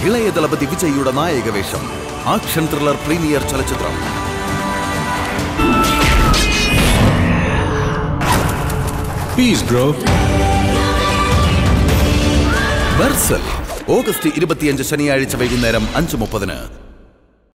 ഇളയ ദളപതി വിജയിയുടെ നായകവേഷം. ആക്ഷൻ ത്രില്ലർ പ്രീമിയർ ചലച്ചിത്രം Peace, bro. മെർസൽ ഓഗസ്റ്റ് 25 ശനിയാഴ്ച വൈകുന്നേരം 5:30.